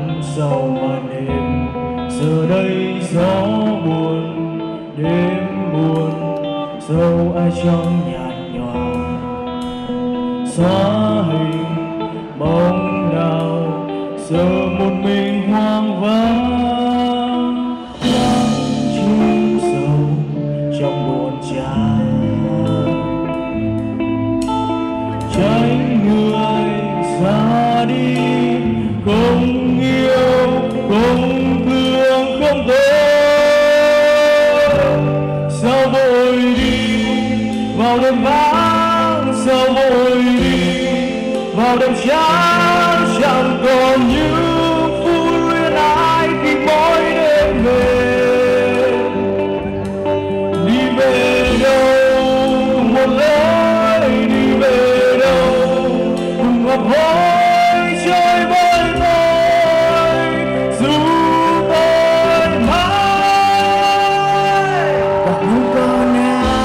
nắng sau màn đêm. Giờ đây gió buồn, đêm buồn, dẫu ai trắng nhạt nhòa xóa hình bóng nào giờ một mình hoang vắng. Nắng chìm sâu trong buồn chán, tránh người ra đi, không yêu không thương không tốt. Sao vội đi vào đêm vắng, sao vội đi vào đêm trắng, chẳng còn những phút luyến ái khi mỗi đêm về. Đi về đâu cùng một lối, đi về đâu cùng ngọc hối chơi với tôi, dù tôi mãi và không còn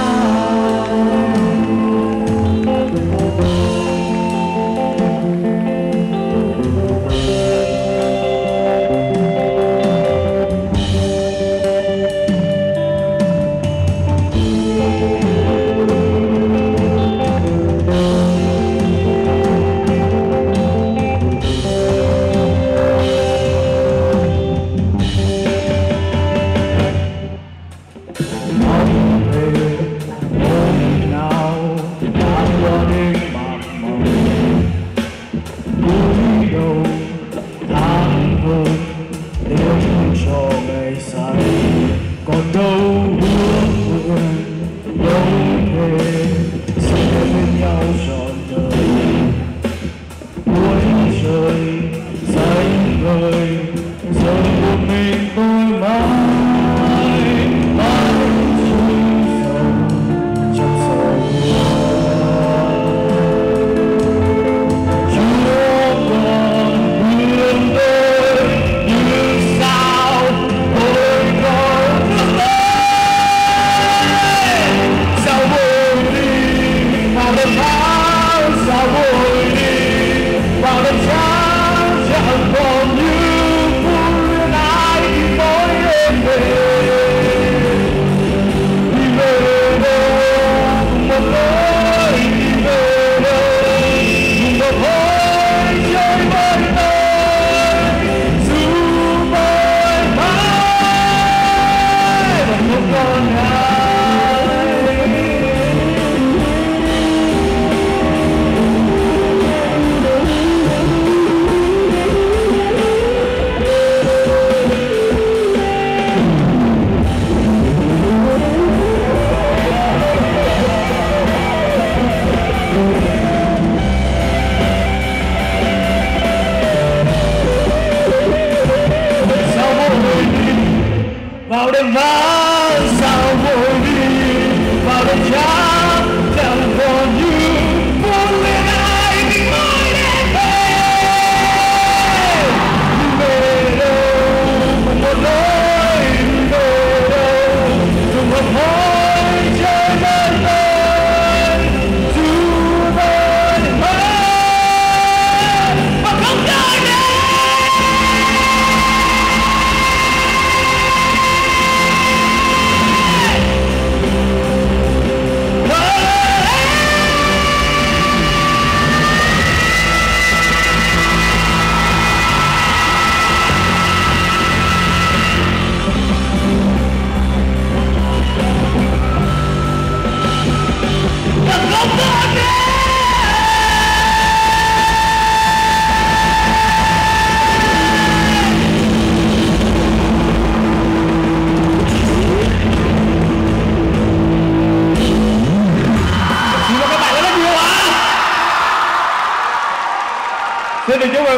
còn đâu hứa hẹn, đâu thể sẽ bên nhau trọn đời. Cuối trời xanh vời giờ một mình tôi mãi.